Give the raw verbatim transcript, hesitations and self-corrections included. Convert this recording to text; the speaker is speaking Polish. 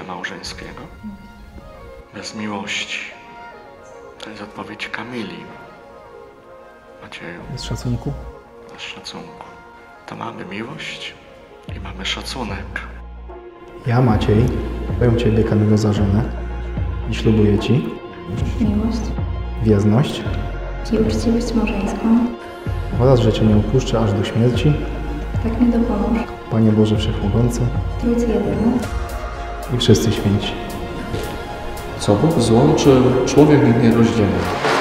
małżeńskiego? Bez miłości. To jest odpowiedź Kamili. Macieju? Bez szacunku? Bez szacunku. To mamy miłość i mamy szacunek. Ja, Maciej, biorę Ciebie, Kamilo, za żonę i ślubuję Ci miłość wierność i uczciwość małżeńską. oraz, że Cię nie opuszczę aż do śmierci. Tak mi dopomóż. Panie Boże Wszechmogący Trójcy jedyny. i wszyscy święci. Co Bóg złączył, człowiek niech nie rozdziela.